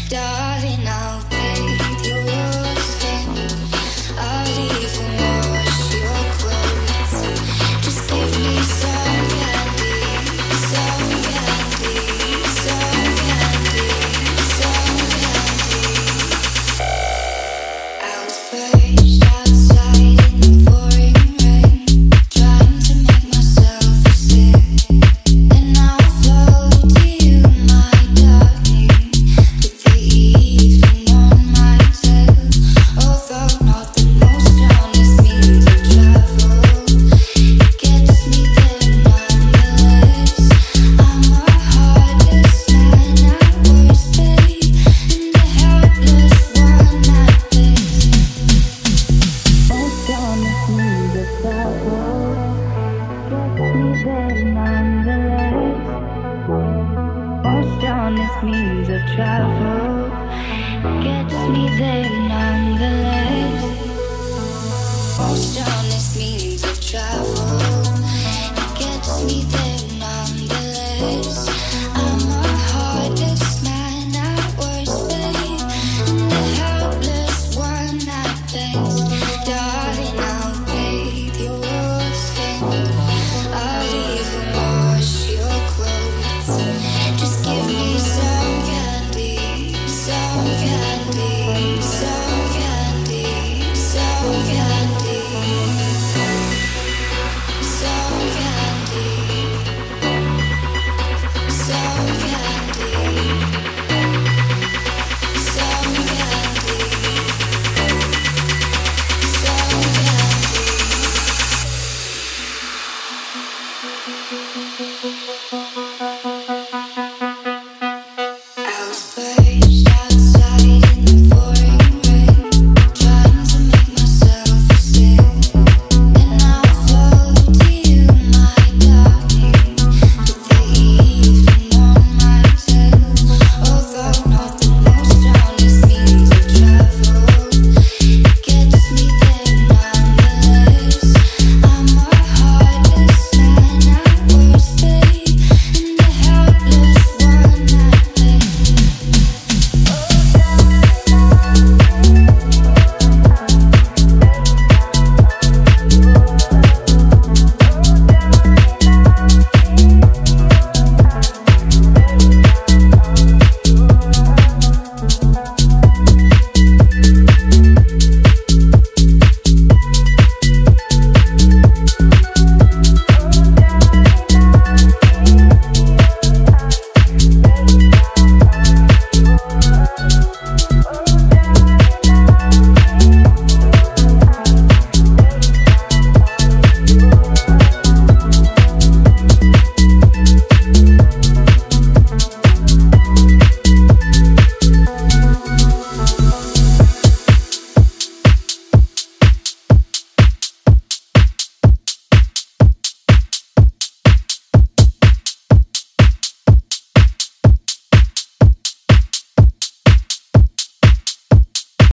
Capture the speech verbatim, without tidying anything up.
Darling, I'll bathe your skin. I'll even wash your clothes. Just give me some candy, some candy, some candy, some candy. Outburst outside in the pouring rain, trying to make myself sick. And I'll float to you, my darling, with the evening on my tail. Although not the most honest means of travel, it gets me there nonetheless. I'm a heartless man at worst, babe, and a helpless one at best. Most honest means of travel gets me there nonetheless. Most honest means of travel gets me there nonetheless. Most honest means of travel.